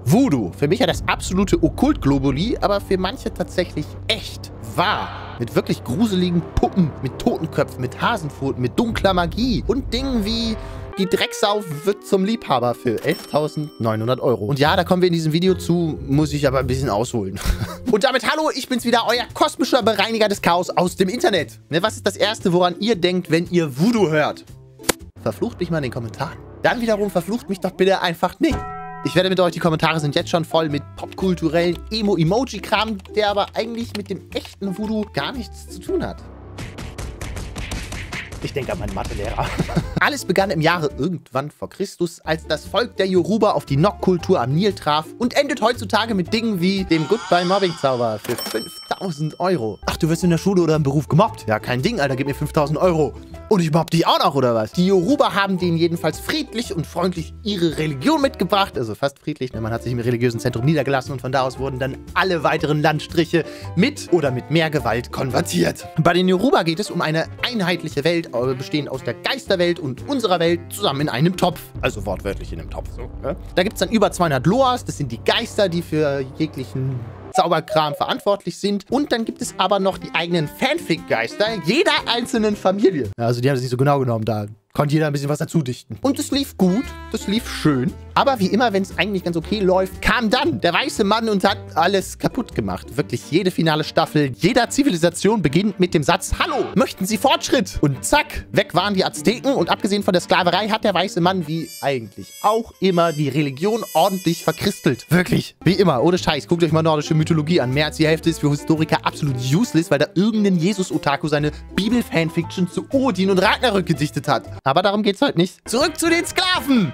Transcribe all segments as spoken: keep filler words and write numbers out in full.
Voodoo. Für mich ja das absolute Okkult-Globuli, aber für manche tatsächlich echt wahr. Mit wirklich gruseligen Puppen, mit Totenköpfen, mit Hasenpfoten, mit dunkler Magie und Dingen wie die Drecksau wird zum Liebhaber für elftausendneunhundert Euro. Und ja, da kommen wir in diesem Video zu, muss ich aber ein bisschen ausholen. Und damit hallo, ich bin's wieder, euer kosmischer Bereiniger des Chaos aus dem Internet. Ne, was ist das Erste, woran ihr denkt, wenn ihr Voodoo hört? Verflucht mich mal in den Kommentaren. Dann wiederum verflucht mich doch bitte einfach nicht. Ich werde mit euch, die Kommentare sind jetzt schon voll mit popkulturellen Emo-Emoji-Kram, der aber eigentlich mit dem echten Voodoo gar nichts zu tun hat. Ich denke an meinen Mathelehrer. Alles begann im Jahre irgendwann vor Christus, als das Volk der Yoruba auf die Nok-Kultur am Nil traf und endet heutzutage mit Dingen wie dem Goodbye-Mobbing-Zauber für fünftausend Euro. Ach, du wirst in der Schule oder im Beruf gemobbt? Ja, kein Ding, Alter, gib mir fünftausend Euro. Und ich mobb dich auch noch, oder was? Die Yoruba haben denen jedenfalls friedlich und freundlich ihre Religion mitgebracht. Also fast friedlich, ne? Man hat sich im religiösen Zentrum niedergelassen und von da aus wurden dann alle weiteren Landstriche mit oder mit mehr Gewalt konvertiert. Bei den Yoruba geht es um eine einheitliche Welt, bestehend aus der Geisterwelt und unserer Welt zusammen in einem Topf. Also wortwörtlich in einem Topf. So, ne? Da gibt es dann über zweihundert Loas, das sind die Geister, die für jeglichen Zauberkram verantwortlich sind. Und dann gibt es aber noch die eigenen Fanfic-Geister jeder einzelnen Familie. Also die haben sich so genau genommen, da konnte jeder ein bisschen was dazu dichten. Und es lief gut, das lief schön. Aber wie immer, wenn es eigentlich ganz okay läuft, kam dann der weiße Mann und hat alles kaputt gemacht. Wirklich jede finale Staffel, jeder Zivilisation beginnt mit dem Satz, hallo, möchten Sie Fortschritt? Und zack, weg waren die Azteken. Und abgesehen von der Sklaverei hat der weiße Mann wie eigentlich auch immer die Religion ordentlich verkristelt. Wirklich, wie immer, ohne Scheiß. Guckt euch mal nordische Mythologie an. Mehr als die Hälfte ist für Historiker absolut useless, weil da irgendein Jesus-Otaku seine Bibel-Fanfiction zu Odin und Ragnarök gedichtet hat. Aber darum geht's heute nicht. Zurück zu den Sklaven!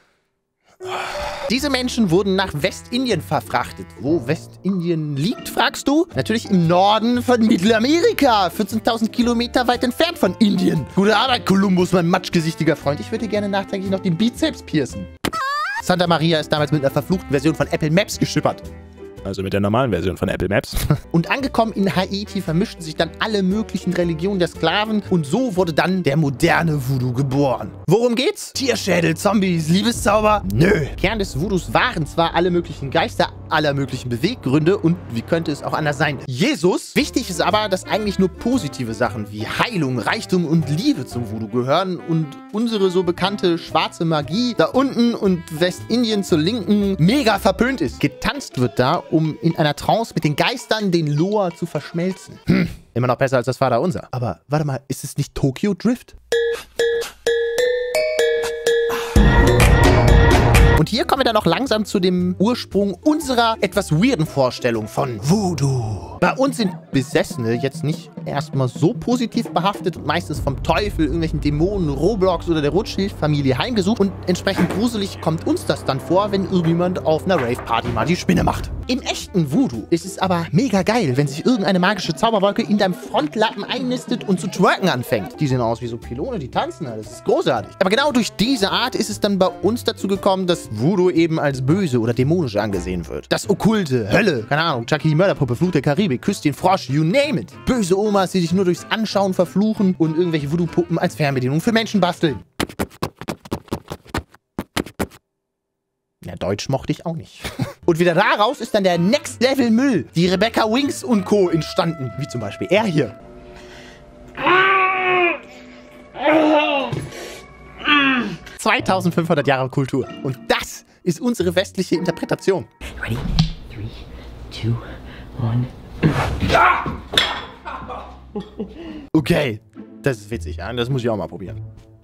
Diese Menschen wurden nach Westindien verfrachtet. Wo Westindien liegt, fragst du? Natürlich im Norden von Mittelamerika. vierzehntausend Kilometer weit entfernt von Indien. Gute Arbeit, Kolumbus, mein matschgesichtiger Freund. Ich würde gerne nachträglich noch den Bizeps piercen. Santa Maria ist damals mit einer verfluchten Version von Apple Maps geschippert. Also mit der normalen Version von Apple Maps. Und angekommen in Haiti vermischten sich dann alle möglichen Religionen der Sklaven und so wurde dann der moderne Voodoo geboren. Worum geht's? Tierschädel, Zombies, Liebeszauber? Nö. Kern des Voodoos waren zwar alle möglichen Geister, aller möglichen Beweggründe und wie könnte es auch anders sein? Jesus. Wichtig ist aber, dass eigentlich nur positive Sachen wie Heilung, Reichtum und Liebe zum Voodoo gehören und unsere so bekannte schwarze Magie da unten und Westindien zur Linken mega verpönt ist. Getanzt wird da, um in einer Trance mit den Geistern den Loa zu verschmelzen. Hm, immer noch besser als das Vaterunser. Aber warte mal, ist es nicht Tokyo Drift? Und hier kommen wir dann noch langsam zu dem Ursprung unserer etwas weirden Vorstellung von Voodoo. Bei uns sind Besessene jetzt nicht erstmal so positiv behaftet und meistens vom Teufel, irgendwelchen Dämonen, Roblox oder der Rothschild-Familie heimgesucht. Und entsprechend gruselig kommt uns das dann vor, wenn irgendjemand auf einer Rave-Party mal die Spinne macht. Im echten Voodoo ist es aber mega geil, wenn sich irgendeine magische Zauberwolke in deinem Frontlappen einnistet und zu twerken anfängt. Die sehen aus wie so Pylone, die tanzen, das ist großartig. Aber genau durch diese Art ist es dann bei uns dazu gekommen, dass Voodoo eben als böse oder dämonisch angesehen wird. Das Okkulte, Hölle, keine Ahnung, Chucky die Mörderpuppe, Fluch der Karibik, Küsschen Frosch, you name it. Böse Omas, die dich nur durchs Anschauen verfluchen und irgendwelche Voodoo-Puppen als Fernbedienung für Menschen basteln. Ja, Deutsch mochte ich auch nicht. Und wieder daraus ist dann der Next-Level-Müll, die Rebecca Wings und Co. entstanden. Wie zum Beispiel er hier. zweitausendfünfhundert Jahre Kultur. Und das ist unsere westliche Interpretation. Ready? Three, two, one. Okay, das ist witzig, ja? Das muss ich auch mal probieren.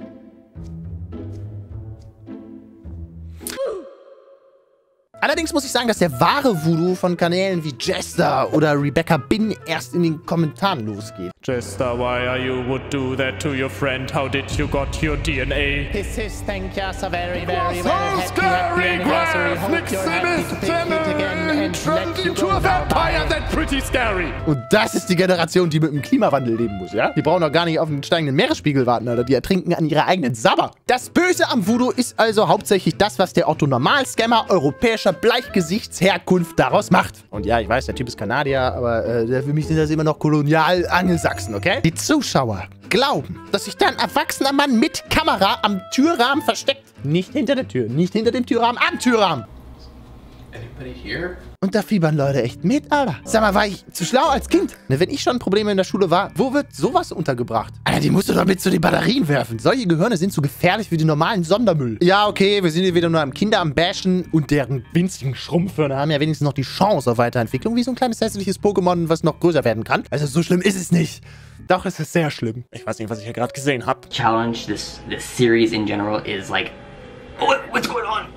Allerdings muss ich sagen, dass der wahre Voodoo von Kanälen wie Jester oder Rebecca Bin erst in den Kommentaren losgeht. Jester, why are you would do that to your friend? How did you got your D N A? This is thank you so very, very, very So happy, happy scary anniversary. Hope graphics you're in happy this to pick it again and turned let you into go a now. vampire. Bye. That's pretty scary. Und das ist die Generation, die mit dem Klimawandel leben muss, ja? Die brauchen doch gar nicht auf den steigenden Meeresspiegel warten, Alter. Die ertrinken an ihrer eigenen Sabber. Das Böse am Voodoo ist also hauptsächlich das, was der Otto-Normal-Scammer europäischer Bleichgesichtsherkunft daraus macht. Und ja, ich weiß, der Typ ist Kanadier, aber äh, für mich sind das immer noch Kolonial-Angelsachsen, okay? Die Zuschauer glauben, dass sich da ein erwachsener Mann mit Kamera am Türrahmen versteckt. Nicht hinter der Tür, nicht hinter dem Türrahmen, am Türrahmen. Anybody here? Und da fiebern Leute echt mit, Alter. Sag mal, war ich zu schlau als Kind? Ne, wenn ich schon Probleme in der Schule war, wo wird sowas untergebracht? Alter, die musst du doch mit zu den Batterien werfen. Solche Gehirne sind zu gefährlich wie die normalen Sondermüll. Ja, okay, wir sind hier wieder nur am Kinder am Bashen und deren winzigen Schrumpfhörner haben ja wenigstens noch die Chance auf Weiterentwicklung, wie so ein kleines hässliches Pokémon, was noch größer werden kann. Also so schlimm ist es nicht. Doch, es ist sehr schlimm. Ich weiß nicht, was ich hier gerade gesehen habe. Challenge, this this series in general is like, oh, what, what's going on?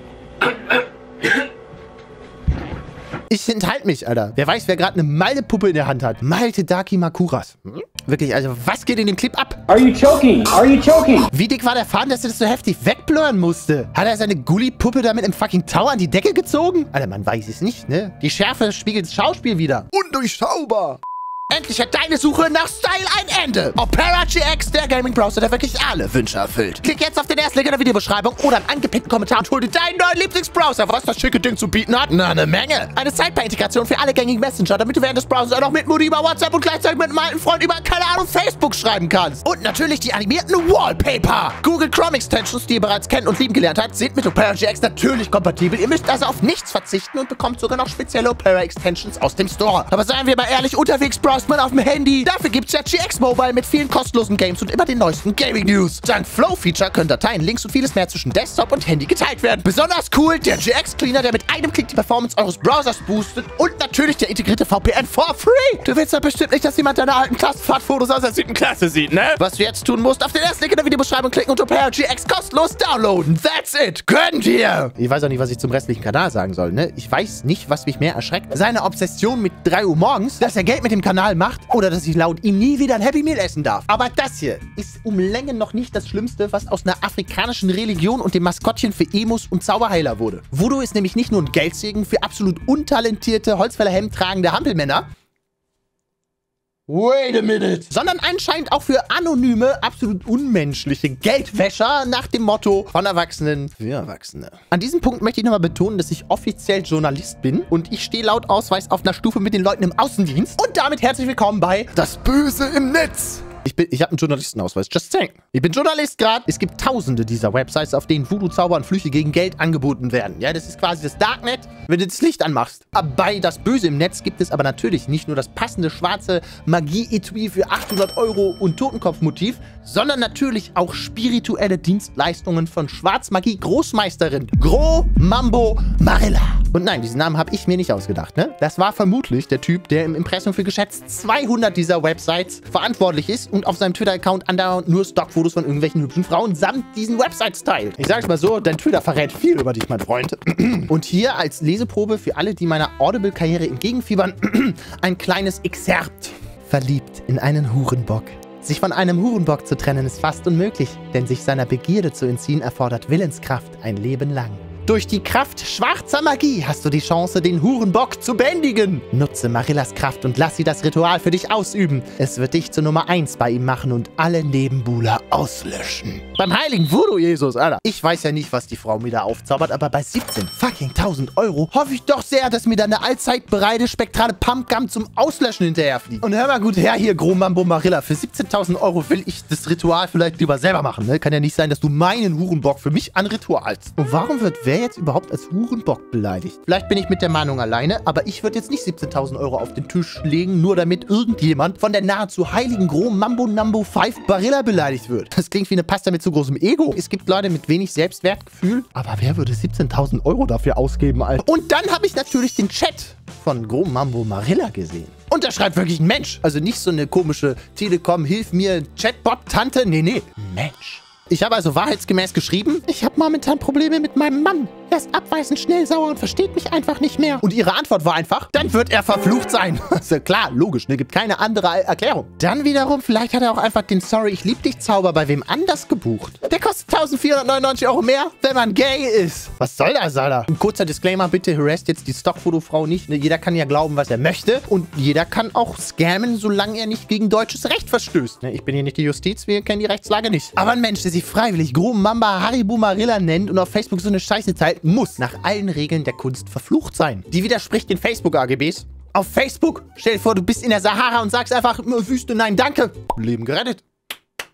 Ich enthalte mich, Alter. Wer weiß, wer gerade eine Malte-Puppe in der Hand hat. Malte Daki Makuras. Hm? Wirklich, also was geht in dem Clip ab? Are you choking? Are you choking? Wie dick war der Faden, dass er das so heftig wegblurren musste? Hat er seine Gulli-Puppe damit im fucking Tower an die Decke gezogen? Alter, man weiß es nicht, ne? Die Schärfe spiegelt das Schauspiel wieder. Undurchschaubar. Endlich hat deine Suche nach Style ein Ende. Opera G X, der Gaming-Browser, der wirklich alle Wünsche erfüllt. Klick jetzt auf den ersten Link in der Videobeschreibung oder im angepinnten Kommentar und hol dir deinen neuen Lieblingsbrowser. Was das schicke Ding zu bieten hat? Na, eine Menge. Eine Sidebar-Integration für alle gängigen Messenger, damit du während des Browsers auch noch mit Mutti über WhatsApp und gleichzeitig mit einem alten Freund über, keine Ahnung, Facebook schreiben kannst. Und natürlich die animierten Wallpaper. Google Chrome Extensions, die ihr bereits kennen und lieben gelernt habt, sind mit Opera G X natürlich kompatibel. Ihr müsst also auf nichts verzichten und bekommt sogar noch spezielle Opera Extensions aus dem Store. Aber seien wir mal ehrlich, unterwegs browst man auf dem Handy. Dafür gibt's ja G X Mobile mit vielen kostenlosen Games und immer den neuesten Gaming-News. Dank Flow-Feature können Dateien, Links und vieles mehr zwischen Desktop und Handy geteilt werden. Besonders cool der G X Cleaner, der mit einem Klick die Performance eures Browsers boostet und natürlich der integrierte V P N for free. Du willst doch bestimmt nicht, dass jemand deine alten Klassenfahrtfotos aus der siebten Klasse sieht, ne? Was du jetzt tun musst, auf den ersten Link in der Videobeschreibung klicken und Opera G X kostenlos downloaden. That's it. Gönn dir! Ich weiß auch nicht, was ich zum restlichen Kanal sagen soll, ne? Ich weiß nicht, was mich mehr erschreckt. Seine Obsession mit drei Uhr morgens, dass er Geld mit dem Kanal macht oder dass ich laut ihm nie wieder ein Happy Meal essen darf. Aber das hier ist um Längen noch nicht das Schlimmste, was aus einer afrikanischen Religion und dem Maskottchen für Emus und Zauberheiler wurde. Voodoo ist nämlich nicht nur ein Geldsegen für absolut untalentierte, Holzfällerhemd tragende Hampelmänner, wait a minute. Sondern anscheinend auch für anonyme, absolut unmenschliche Geldwäscher nach dem Motto von Erwachsenen für Erwachsene. An diesem Punkt möchte ich nochmal betonen, dass ich offiziell Journalist bin und ich stehe laut Ausweis auf einer Stufe mit den Leuten im Außendienst. Und damit herzlich willkommen bei Das Böse im Netz. Ich, bin, ich habe einen Journalistenausweis, just saying. Ich bin Journalist gerade. Es gibt tausende dieser Websites, auf denen Voodoo-Zauber und Flüche gegen Geld angeboten werden. Ja, das ist quasi das Darknet, wenn du das Licht anmachst. Bei Das Böse im Netz gibt es aber natürlich nicht nur das passende schwarze Magie-Etui für achthundert Euro und Totenkopfmotiv, sondern natürlich auch spirituelle Dienstleistungen von Schwarzmagie-Großmeisterin Gro Mambo Marilla. Und nein, diesen Namen habe ich mir nicht ausgedacht, ne? Das war vermutlich der Typ, der im Impressum für geschätzt zweihundert dieser Websites verantwortlich ist und auf seinem Twitter-Account andauernd nur Stockfotos von irgendwelchen hübschen Frauen samt diesen Websites teilt. Ich sag's mal so, dein Twitter verrät viel über dich, mein Freund. Und hier als Leseprobe für alle, die meiner Audible-Karriere entgegenfiebern, ein kleines Exerpt. Verliebt in einen Hurenbock. Sich von einem Hurenbock zu trennen ist fast unmöglich, denn sich seiner Begierde zu entziehen erfordert Willenskraft ein Leben lang. Durch die Kraft schwarzer Magie hast du die Chance, den Hurenbock zu bändigen. Nutze Marillas Kraft und lass sie das Ritual für dich ausüben. Es wird dich zur Nummer eins bei ihm machen und alle Nebenbuhler auslöschen. Beim heiligen Voodoo-Jesus, Alter. Ich weiß ja nicht, was die Frau mir da aufzaubert, aber bei siebzehn fucking tausend Euro hoffe ich doch sehr, dass mir da eine allzeit bereite spektrale Pumpgun zum Auslöschen hinterherfliegt. Und hör mal gut her hier, Gro Mambo Marilla. Für siebzehntausend Euro will ich das Ritual vielleicht lieber selber machen, ne? Kann ja nicht sein, dass du meinen Hurenbock für mich anritualst. Und warum wird wer jetzt überhaupt als Hurenbock beleidigt? Vielleicht bin ich mit der Meinung alleine, aber ich würde jetzt nicht siebzehntausend Euro auf den Tisch legen, nur damit irgendjemand von der nahezu heiligen Gro Mambo Numbo fünf Barilla beleidigt wird. Das klingt wie eine Pasta mit zu großem Ego. Es gibt Leute mit wenig Selbstwertgefühl, aber wer würde siebzehntausend Euro dafür ausgeben, Alter? Und dann habe ich natürlich den Chat von Gro Mambo Marilla gesehen. Und da schreibt wirklich ein Mensch. Also nicht so eine komische Telekom, hilf mir, Chatbot-Tante. Nee, nee, Mensch. Ich habe also wahrheitsgemäß geschrieben, ich habe momentan Probleme mit meinem Mann. Er ist abweisend schnell sauer und versteht mich einfach nicht mehr. Und ihre Antwort war einfach, dann wird er verflucht sein. Also klar, logisch, ne? Gibt keine andere Erklärung. Dann wiederum, vielleicht hat er auch einfach den Sorry, ich lieb dich Zauber bei wem anders gebucht. Der kostet eintausendvierhundertneunundneunzig Euro mehr, wenn man gay ist. Was soll das, Alter? Ein kurzer Disclaimer, bitte harassed jetzt die Stockfotofrau nicht. Ne? Jeder kann ja glauben, was er möchte. Und jeder kann auch scammen, solange er nicht gegen deutsches Recht verstößt. Ne? Ich bin hier nicht die Justiz, wir kennen die Rechtslage nicht. Aber ein Mensch, der sich freiwillig Gro Mamba Haribo Marilla nennt und auf Facebook so eine Scheiße teilt, muss nach allen Regeln der Kunst verflucht sein. Die widerspricht den Facebook-A G Bs. Auf Facebook, stell dir vor, du bist in der Sahara und sagst einfach, Wüste, nein, danke. Leben gerettet.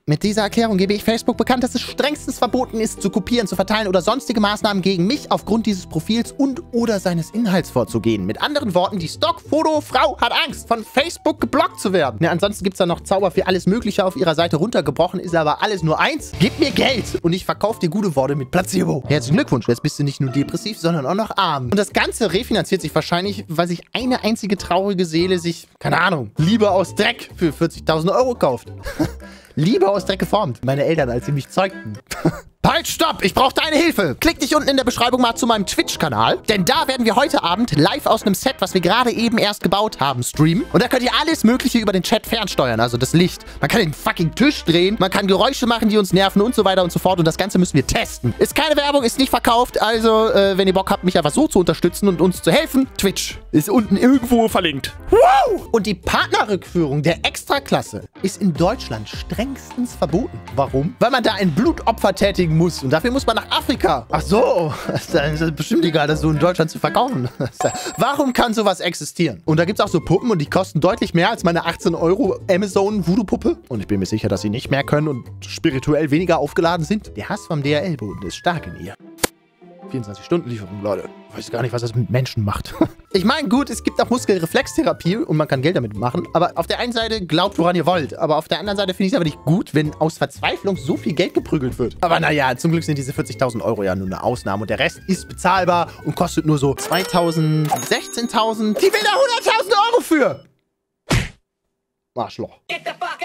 Mit dieser Erklärung gebe ich Facebook bekannt, dass es strengstens verboten ist, zu kopieren, zu verteilen oder sonstige Maßnahmen gegen mich aufgrund dieses Profils und oder seines Inhalts vorzugehen. Mit anderen Worten, die Stockfoto-Frau hat Angst, von Facebook geblockt zu werden. Ja, ansonsten gibt es da noch Zauber für alles Mögliche auf ihrer Seite runtergebrochen, ist aber alles nur eins. Gib mir Geld und ich verkaufe dir gute Worte mit Placebo. Herzlichen Glückwunsch, jetzt bist du nicht nur depressiv, sondern auch noch arm. Und das Ganze refinanziert sich wahrscheinlich, weil sich eine einzige traurige Seele sich, keine Ahnung, Liebe aus Dreck für vierzigtausend Euro kauft. Liebe aus Dreck geformt. Meine Eltern, als sie mich zeugten. Halt, stopp! Ich brauche deine Hilfe! Klick dich unten in der Beschreibung mal zu meinem Twitch-Kanal, denn da werden wir heute Abend live aus einem Set, was wir gerade eben erst gebaut haben, streamen. Und da könnt ihr alles Mögliche über den Chat fernsteuern, also das Licht. Man kann den fucking Tisch drehen, man kann Geräusche machen, die uns nerven und so weiter und so fort. Und das Ganze müssen wir testen. Ist keine Werbung, ist nicht verkauft, also äh, wenn ihr Bock habt, mich einfach so zu unterstützen und uns zu helfen, Twitch ist unten irgendwo verlinkt. Wow! Und die Partnerrückführung der Extraklasse ist in Deutschland strengstens verboten. Warum? Weil man da ein Blutopfer tätigen muss. Und dafür muss man nach Afrika. Ach so. Dann ist das bestimmt egal, das so in Deutschland zu verkaufen. Warum kann sowas existieren? Und da gibt es auch so Puppen und die kosten deutlich mehr als meine achtzehn Euro Amazon-Voodoo-Puppe. Und ich bin mir sicher, dass sie nicht mehr können und spirituell weniger aufgeladen sind. Der Hass vom D H L-Boden ist stark in ihr. vierundzwanzig-Stunden-Lieferung, Leute. Ich weiß gar nicht, was das mit Menschen macht. Ich meine, gut, es gibt auch Muskelreflextherapie und man kann Geld damit machen. Aber auf der einen Seite glaubt, woran ihr wollt. Aber auf der anderen Seite finde ich es aber nicht gut, wenn aus Verzweiflung so viel Geld geprügelt wird. Aber naja, zum Glück sind diese vierzigtausend Euro ja nur eine Ausnahme. Und der Rest ist bezahlbar und kostet nur so zweitausend, sechzehntausend. Die will da hunderttausend Euro für! Arschloch. Get the fuck